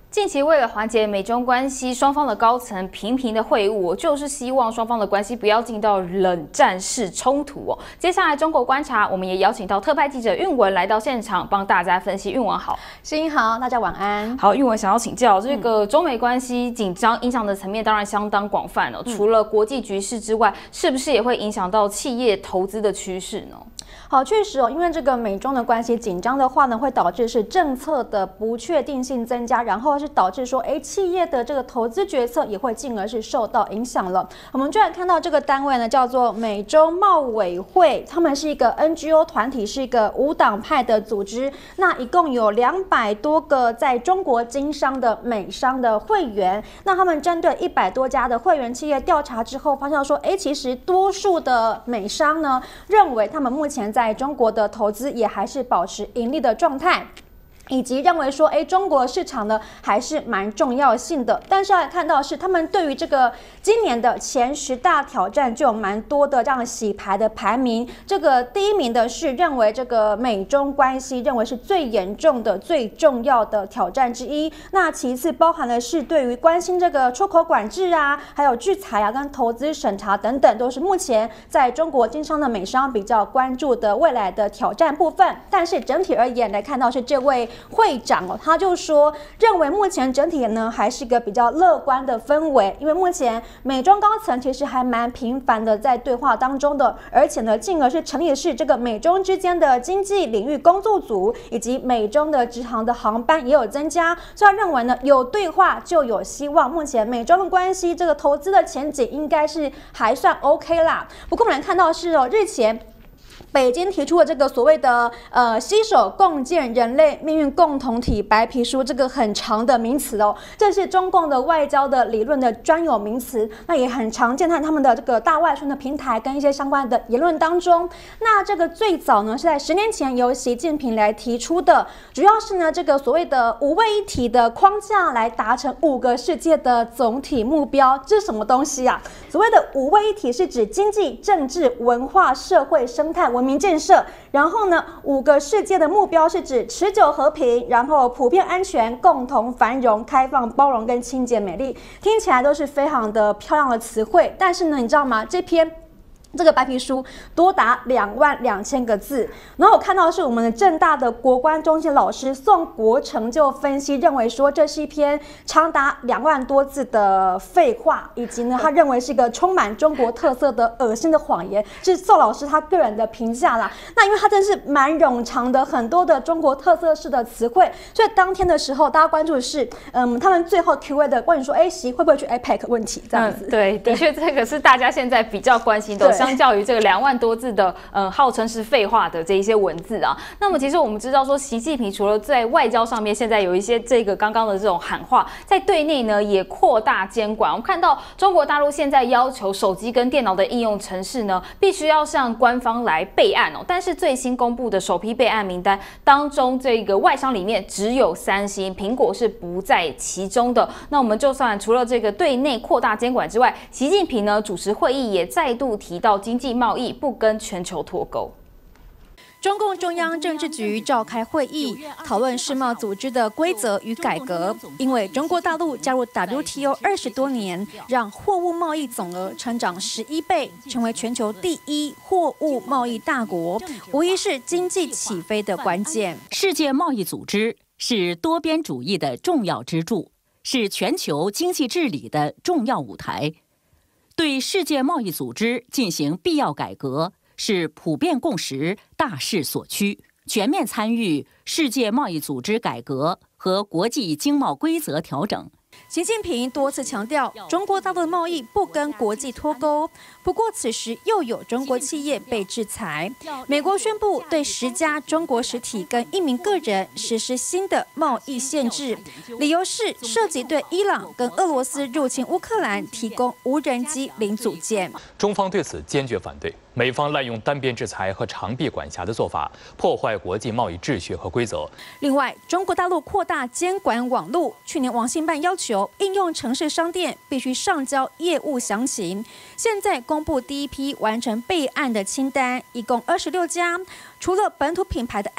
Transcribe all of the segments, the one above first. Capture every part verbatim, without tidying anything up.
近期为了缓解美中关系，双方的高层频频的会晤，就是希望双方的关系不要进到冷战式冲突哦。接下来中国观察，我们也邀请到特派记者韵文来到现场，帮大家分析。韵文好， 诗音好，大家晚安。 好，韵文想要请教，这个中美关系紧张影响的层面当然相当广泛哦。除了国际局势之外，是不是也会影响到企业投资的趋势呢？ 好，确实哦，因为这个美中的关系紧张的话呢，会导致是政策的不确定性增加，然后是导致说，哎，企业的这个投资决策也会进而是受到影响了。我们就来看到这个单位呢，叫做美洲贸委会，他们是一个 N G O 团体，是一个无党派的组织。那一共有两百多个在中国经商的美商的会员。那他们针对一百多家的会员企业调查之后，发现说，哎，其实多数的美商呢，认为他们目前在在中国的投资也还是保持盈利的状态。以及认为说，哎，中国市场呢还是蛮重要性的。但是要看到是他们对于这个今年的前十大挑战就有蛮多的这样洗牌的排名。这个第一名的是认为这个美中关系认为是最严重的、最重要的挑战之一。那其次包含的是对于关心这个出口管制啊，还有制裁啊，跟投资审查等等，都是目前在中国经商的美商比较关注的未来的挑战部分。但是整体而言来看到是这位会长哦，他就说认为目前整体呢还是一个比较乐观的氛围，因为目前美中高层其实还蛮频繁的在对话当中的，而且呢，进而是成立的是这个美中之间的经济领域工作组，以及美中的直航的航班也有增加，所以他认为呢，有对话就有希望。目前美中的关系这个投资的前景应该是还算 OK 啦。不过我们来看到是哦，日前北京提出了这个所谓的呃携手共建人类命运共同体白皮书，这个很长的名词哦，这是中共的外交的理论的专有名词，那也很常见在他们的这个大外宣的平台跟一些相关的言论当中。那这个最早呢是在十年前由习近平来提出的，主要是呢这个所谓的五位一体的框架来达成五个世界的总体目标。这是什么东西啊？所谓的五位一体是指经济、政治、文化、社会、生态、文明建设，然后呢，五个世界的目标是指持久和平，然后普遍安全、共同繁荣、开放、包容跟清洁美丽，听起来都是非常的漂亮的词汇。但是呢，你知道吗？这篇这个白皮书多达两万两千个字，然后我看到的是我们的政大的国关中心老师宋国成就分析，认为说这是一篇长达两万多字的废话，以及呢他认为是一个充满中国特色的恶心的谎言，是宋老师他个人的评价啦。那因为他真是蛮冗长的，很多的中国特色式的词汇，所以当天的时候大家关注的是，嗯，他们最后 Q A 的问说，哎，习会不会去 A P E C 问题这样子？ 嗯、对，的确这个是大家现在比较关心的。相较于这个两万多字的，嗯，号称是废话的这一些文字啊，那么其实我们知道说，习近平除了在外交上面，现在有一些这个刚刚的这种喊话，在对内呢也扩大监管。我们看到中国大陆现在要求手机跟电脑的应用程式呢，必须要向官方来备案哦。但是最新公布的首批备案名单当中，这个外商里面只有三星、苹果是不在其中的。那我们就算除了这个对内扩大监管之外，习近平呢主持会议也再度提到经济贸易不跟全球脱钩。 中共中央政治局召开会议，讨论世贸组织的规则与改革。因为中国大陆加入 W T O 二十多年，让货物贸易总额成长十一倍，成为全球第一货物贸易大国，无疑是经济起飞的关键。 世界贸易组织是多边主义的重要支柱，是全球经济治理的重要舞台。对世界贸易组织进行必要改革是普遍共识、大势所趋。全面参与世界贸易组织改革和国际经贸规则调整。 习近平多次强调，中国大陆的贸易不跟国际脱钩。不过，此时又有中国企业被制裁。美国宣布对十家中国实体跟一名个人实施新的贸易限制，理由是涉及对伊朗跟俄罗斯入侵乌克兰提供无人机零组件。 中方对此坚决反对，美方滥用单边制裁和长臂管辖的做法，破坏国际贸易秩序和规则。 另外，中国大陆扩大监管网络，去年网信办要求应用程式商店必须上交业务详情，现在公布第一批完成备案的清单，一共二十六家。除了本土品牌的 App，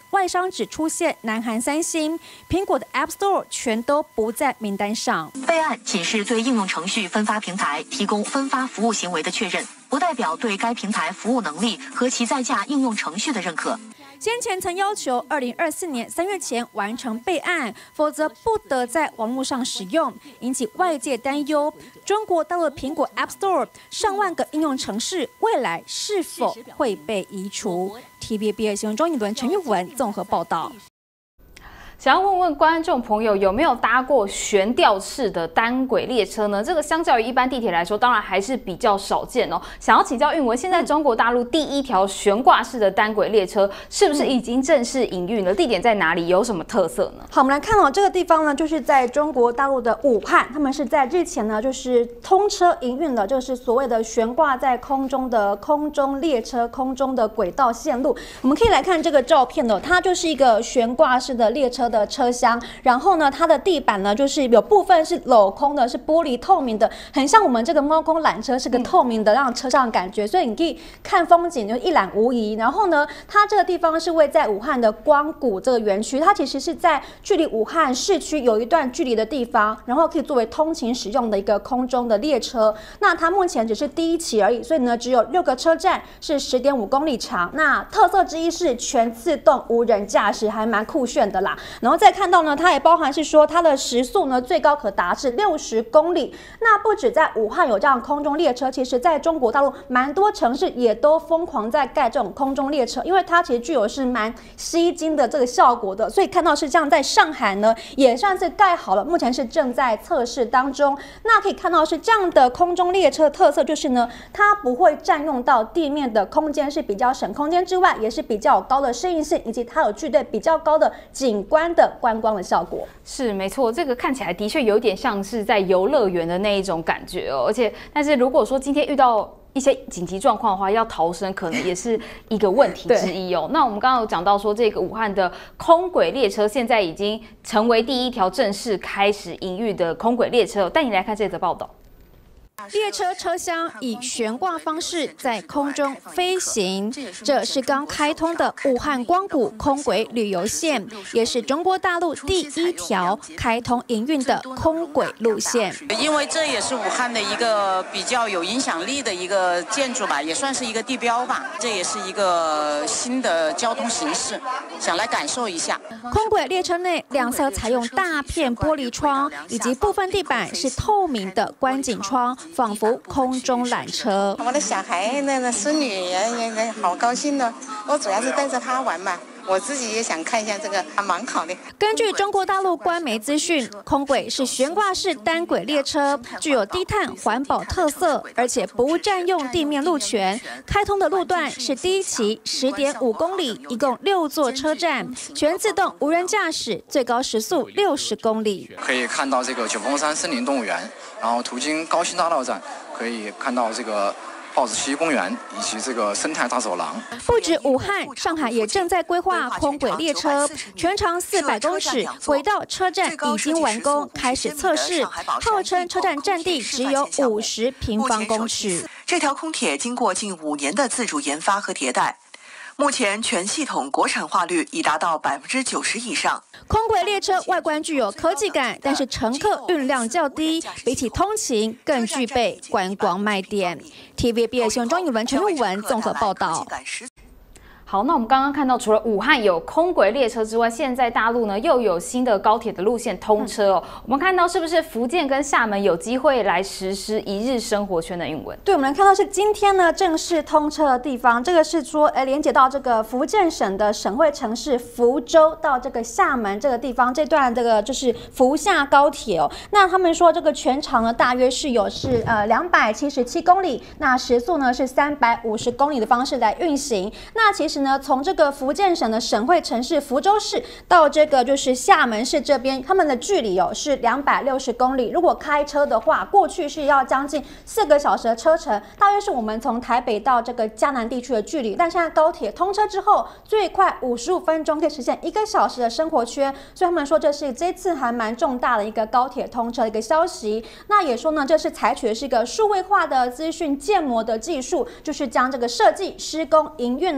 外商只出现南韩三星，苹果的 App Store 全都不在名单上。 备案仅是对应用程序分发平台提供分发服务行为的确认，不代表对该平台服务能力和其在架应用程序的认可。 先前曾要求二零二四年三月前完成备案，否则不得在网络上使用，引起外界担忧。中国大陆苹果 App Store 上万个应用程式，未来是否会被移除 ？T V B S 新闻庄以伦、陈玉文综合报道。 想要问问观众朋友有没有搭过悬吊式的单轨列车呢？这个相较于一般地铁来说，当然还是比较少见哦。想要请教韵文，现在中国大陆第一条悬挂式的单轨列车是不是已经正式营运了？地点在哪里？有什么特色呢？ 好，我们来看哦，这个地方呢，就是在中国大陆的武汉，他们是在日前呢，就是通车营运了，就是所谓的悬挂在空中的空中列车、空中的轨道线路。我们可以来看这个照片哦，它就是一个悬挂式的列车 的车厢，然后呢，它的地板呢，就是有部分是镂空的，是玻璃透明的，很像我们这个猫空缆车是个透明的，让车上的感觉，所以你可以看风景就一览无遗。然后呢，它这个地方是位在武汉的光谷这个园区，它其实是在距离武汉市区有一段距离的地方，然后可以作为通勤使用的一个空中的列车。那它目前只是第一期而已，所以呢，只有六个车站，是十点五公里长。那特色之一是全自动无人驾驶，还蛮酷炫的啦。然后再 看到呢，它也包含是说它的时速呢最高可达至六十公里。那不止在武汉有这样空中列车，其实在中国大陆蛮多城市也都疯狂在盖这种空中列车，因为它其实具有是蛮吸睛的这个效果的。所以看到是这样，在上海呢也算是盖好了，目前是正在测试当中。那可以看到是这样的空中列车的特色就是呢，它不会占用到地面的空间，是比较省空间之外，也是比较有高的适应性，以及它有具备比较高的景观的 观光的效果。 是没错，这个看起来的确有点像是在游乐园的那一种感觉哦。而且，但是如果说今天遇到 一些紧急状况的话，要逃生可能也是一个问题之一哦。那我们刚刚有讲到说，这个武汉的空轨列车现在已经成为第一条正式开始营运的空轨列车。带你来看这则报道。 列车车厢以悬挂方式在空中飞行，这是刚开通的武汉光谷空轨旅游线，也是中国大陆第一条开通营运的空轨路线。 因为这也是武汉的一个比较有影响力的一个建筑吧，也算是一个地标吧。这也是一个新的交通形式，想来感受一下。 空轨列车内两侧采用大片玻璃窗，以及部分地板是透明的观景窗。 仿佛空中缆车， 我的小孩那个孙女也也也好高兴呢。我主要是带着她玩嘛，我自己也想看一下这个，还蛮好的。 根据中国大陆官媒资讯，空轨是悬挂式单轨列车，具有低碳环保特色，而且不占用地面路权。开通的路段是第一期十点五公里，一共六座车站，全自动无人驾驶，最高时速六十公里。 可以看到这个九峰山森林动物园。 然后途经高新大道站，可以看到这个豹子溪公园以及这个生态大走廊。 不止武汉，上海也正在规划空轨列车，全长四百公尺，轨道车站已经完工，开始测试，号称车站占地只有五十平方公尺。 这条空铁经过近五年的自主研发和迭代。 目前全系统国产化率已达到百分之九十以上。 空轨列车外观具有科技感，但是乘客运量较低，比起通勤更具备观光卖点。T V B S 新闻庄以文、陈玉文综合报道。 好，那我们刚刚看到，除了武汉有空轨列车之外，现在大陆呢又有新的高铁的路线通车哦。嗯、我们看到是不是福建跟厦门有机会来实施一日生活圈的韵文？ 对，我们来看到是今天呢正式通车的地方，这个是说，哎，连接到这个福建省的省会城市福州到这个厦门这个地方，这段这个就是福厦高铁哦。那他们说这个全长呢大约是有是呃两百七十七公里，那时速呢是三百五十公里的方式来运行。那其实 呢，从这个福建省的省会城市福州市到这个就是厦门市这边，他们的距离哦是两百六十公里。如果开车的话，过去是要将近四个小时的车程，大约是我们从台北到这个嘉南地区的距离。但现在高铁通车之后，最快五十五分钟可以实现一个小时的生活圈，所以他们说这是这次还蛮重大的一个高铁通车的一个消息。那也说呢，这是采取的是一个数位化的资讯建模的技术，就是将这个设计、施工、营运呢都一体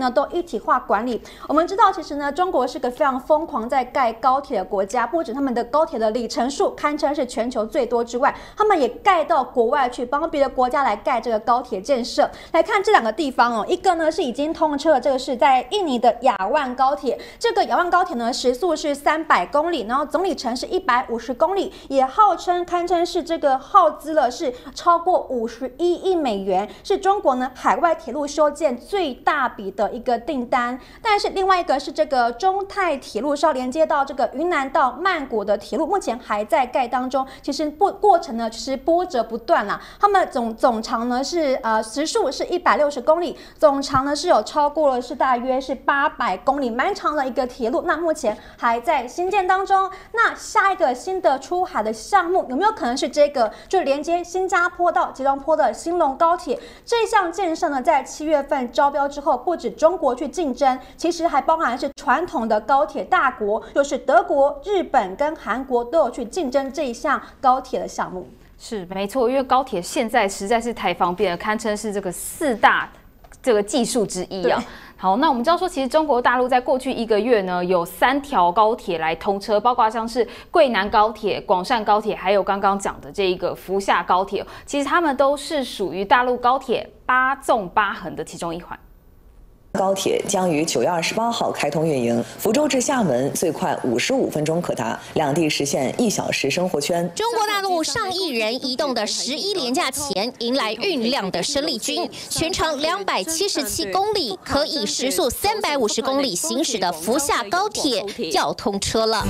体化管理。我们知道，其实呢，中国是个非常疯狂在盖高铁的国家，不止他们的高铁的里程数堪称是全球最多之外，他们也盖到国外去，帮别的国家来盖这个高铁建设。来看这两个地方哦，一个呢是已经通车了，这个是在印尼的雅万高铁。这个雅万高铁呢，时速是三百公里，然后总里程是一百五十公里，也号称堪称是这个耗资了是超过五十一亿美元，是中国呢海外铁路修建最大笔的一个订单。但是另外一个是这个中泰铁路是要连接到这个云南到曼谷的铁路，目前还在盖当中。其实过过程呢，其实波折不断啦。他们总总长呢是呃时速是一百六十公里，总长呢是有超过了是大约是八百公里，蛮长的一个铁路。那目前还在新建当中。那下一个新的出海的项目有没有可能是这个，就连接新加坡到吉隆坡的兴隆高铁？这项建设呢，在七月份招标之后，不止中国去竞争，其实还包含是传统的高铁大国，就是德国、日本跟韩国都有去竞争这一项高铁的项目。 是没错，因为高铁现在实在是太方便了，堪称是这个四大这个技术之一啊。好，那我们知道说，其实中国大陆在过去一个月呢，有三条高铁来通车，包括像是桂南高铁、广汕高铁，还有刚刚讲的这一个福厦高铁，其实他们都是属于大陆高铁八纵八横的其中一环。 高铁将于九月二十八号开通运营，福州至厦门最快五十五分钟可达，两地实现一小时生活圈。 中国大陆上亿人移动的十一连假前，迎来运量的生力军，全长两百七十七公里，可以时速三百五十公里行驶的福厦高铁要通车了。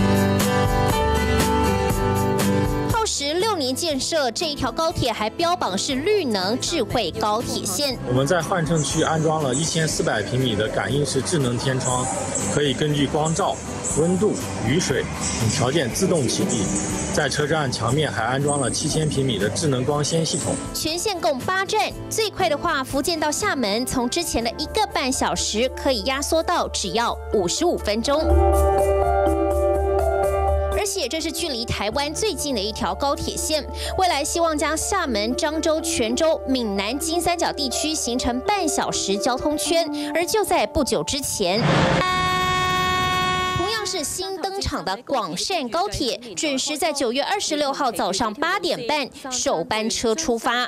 耗时六年建设，这一条高铁还标榜是绿能智慧高铁线。 我们在换乘区安装了一千四百平米的感应式智能天窗，可以根据光照、温度、雨水等条件自动启闭。在车站墙面还安装了七千平米的智能光纤系统。 全线共八站，最快的话，福建到厦门从之前的一个半小时，可以压缩到只要五十五分钟。而且这是距离台湾最近的一条高铁线，未来希望将厦门、漳州、泉州、闽南金三角地区形成半小时交通圈。而就在不久之前，同样是新登场的广汕高铁，准时在九月二十六号早上八点半首班车出发。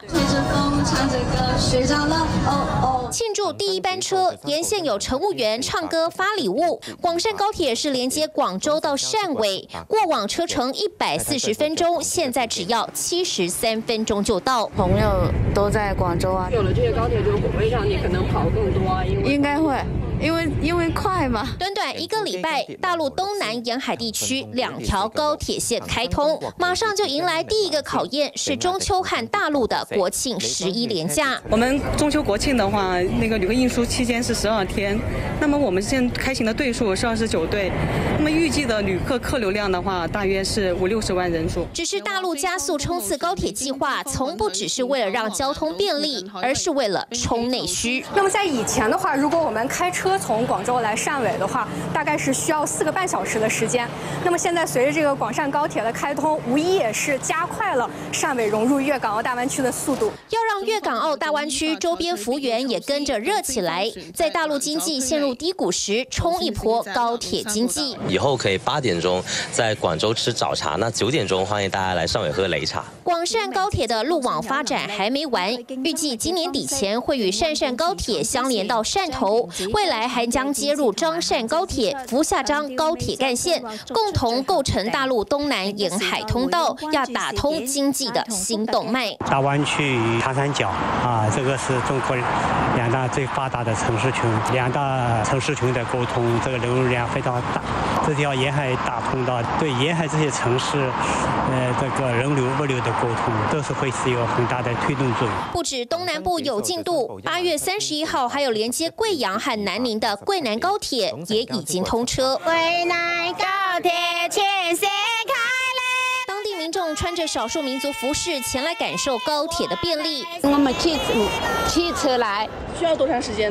庆祝第一班车，沿线有乘务员唱歌发礼物。广汕高铁是连接广州到汕尾，过往车程一百四十分钟，现在只要七十三分钟就到。 朋友都在广州啊，有了这些高铁就会让你可能跑更多啊，应该会。因为因为快嘛， 短短一个礼拜，大陆东南沿海地区两条高铁线开通，马上就迎来第一个考验，是中秋和大陆的国庆十一连假。 我们中秋国庆的话，那个旅客运输期间是十二天，那么我们现在开行的队数是二十九队，那么预计的旅客客流量的话，大约是五六十万人数。 只是大陆加速冲刺高铁计划，从不只是为了让交通便利，而是为了冲内需。 那么在以前的话，如果我们开车从广州来汕尾的话，大概是需要四个半小时的时间。那么现在随着这个广汕高铁的开通，无疑也是加快了汕尾融入粤港澳大湾区的速度。 要让粤港澳大湾区周边幅员也跟着热起来，在大陆经济陷入低谷时，冲一波高铁经济。 以后可以八点钟在广州吃早茶，那九点钟欢迎大家来汕尾喝擂茶。 广汕高铁的路网发展还没完，预计今年底前会与汕汕高铁相连到汕头，未来还将接入漳汕高铁、福厦漳高铁干线，共同构成大陆东南沿海通道，要打通经济的新动脉。 大湾区与长三角啊，这个是中国两大最发达的城市群，两大城市群的沟通，这个流入量非常大。这条沿海大通道对沿海这些城市，呃，这个人流物流的沟通都是会是有很大的推动作用。 不止东南部有进度，八月三十一号还有连接贵阳和南宁的桂南高铁也已经通车。 桂南高铁全线开来。 当地民众穿着少数民族服饰前来感受高铁的便利。 我们骑骑车来， 需要多长时间呢？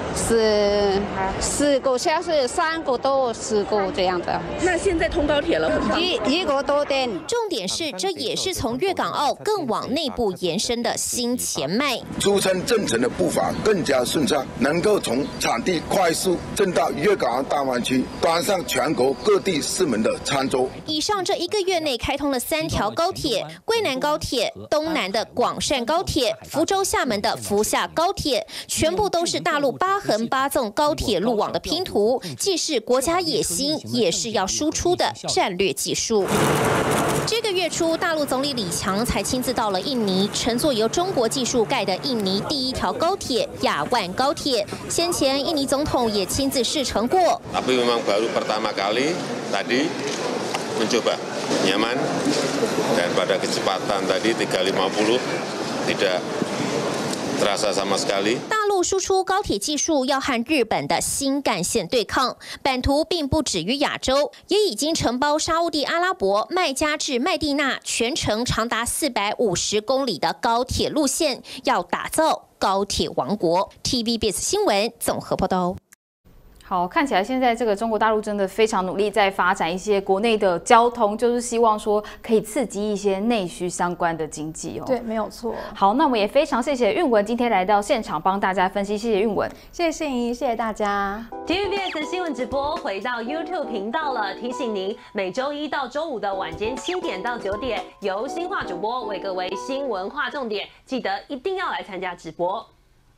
是四个小时，三个多四个这样的。 那现在通高铁了，很方便。一一个多点。 重点是，这也是从粤港澳更往内部延伸的新前迈。 出城政程的步伐更加顺畅，能够从产地快速进到粤港澳大湾区，端上全国各地市民的餐桌。 以上这一个月内开通了三条高铁：桂南高铁、东南的广汕高铁、福州厦门的福厦高铁，全部都是大陆八横八纵高铁路网的拼图，既是国家野心，也是要输出的战略技术。这个月初，大陆总理李强才亲自到了印尼，乘坐由中国技术盖的印尼第一条高铁雅万高铁。先前，印尼总统也亲自试乘过。 Tapi memang baru pertama kali tadi mencoba nyaman dan pada kecepatan tadi tiga ratus lima puluh tidak terasa sama sekali。 大陆输出高铁技术要和日本的新干线对抗，版图并不止于亚洲，也已经承包沙烏地阿拉伯麦加至麦地那全程长达四百五十公里的高铁路线，要打造高铁王国。T V B S 新闻综合报道。 好，看起来现在这个中国大陆真的非常努力，在发展一些国内的交通，就是希望说可以刺激一些内需相关的经济哦。 对，没有错。 好，那我们也非常谢谢韵文今天来到现场帮大家分析，谢谢韵文， 谢谢信怡，谢谢大家。 T V B S 新闻直播回到 YouTube 频道了，提醒您每周一到周五的晚间七点到九点，由新化主播为各位新闻划重点，记得一定要来参加直播。